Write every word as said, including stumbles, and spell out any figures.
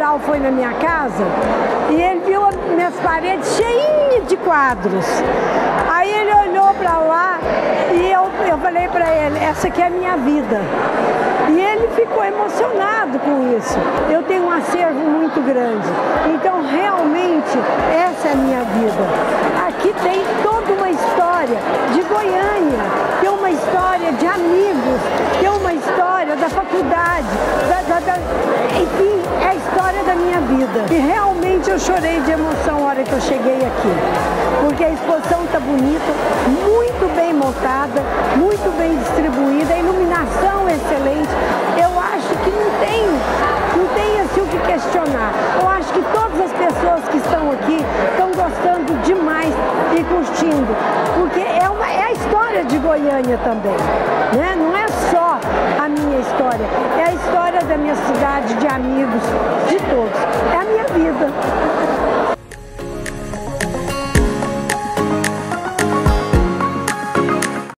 Cabral foi na minha casa e ele viu minhas paredes cheinhas de quadros. Aí ele olhou para lá e eu, eu falei para ele, essa aqui é a minha vida. E ele ficou emocionado com isso. Eu tenho um acervo muito grande. Então, realmente, essa é a minha vida. Aqui tem toda uma história de Goiânia, tem uma história de amigos, tem uma história da faculdade, da, da, da... enfim, é a história da minha vida. E realmente eu chorei de emoção na hora que eu cheguei aqui, porque a exposição está bonita, muito bem montada, muito bem distribuída, a iluminação excelente. Eu acho que não tem, não tem assim o que questionar. Eu acho que todas as pessoas que estão aqui estão gostando demais e curtindo, porque é, uma, é a história de Goiânia também, né? Não é só a minha história, é a história da minha cidade, de amigos,